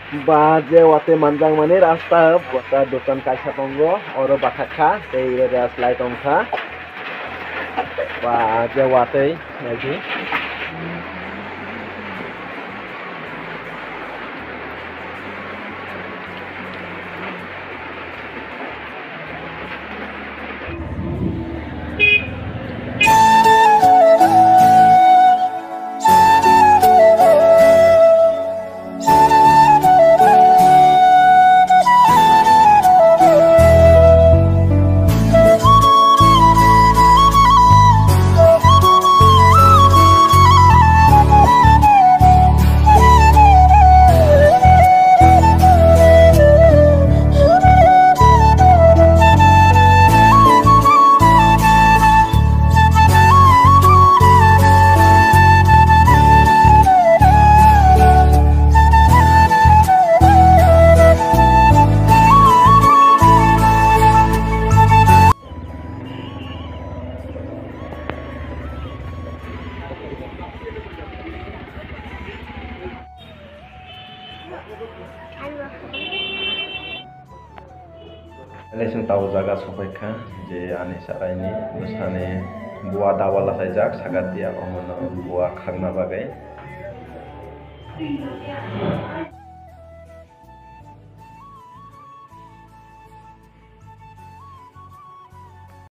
Baje wate manjang mani rasta bota dokan kaisa tongo oro batakha tei raslai tongkha baje wate lagi. Lesung tahu jaga sopaikha je ani sarai bosani bowa dawala saijak sagat dia omono bowa khakna bagai.